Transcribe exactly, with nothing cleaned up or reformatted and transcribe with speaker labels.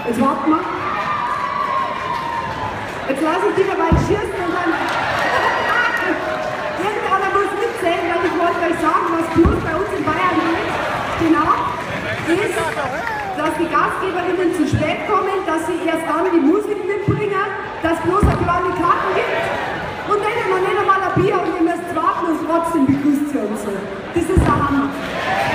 Speaker 1: Jetzt warten wir. Jetzt lasse ich dich dabei schießen und dann... Irgendeiner muss mitzählen, weil ich wollte euch sagen, was Blues bei uns in Bayern ist. Genau. Ist, dass die Gastgeberinnen zu spät kommen, dass sie erst dann die Musik mitbringen, dass bloß eine kleine Karten gibt. Und dann noch nicht einmal ein Bier und ihr müsst warten und trotzdem begrüßt ihr uns so. Das ist der Hammer.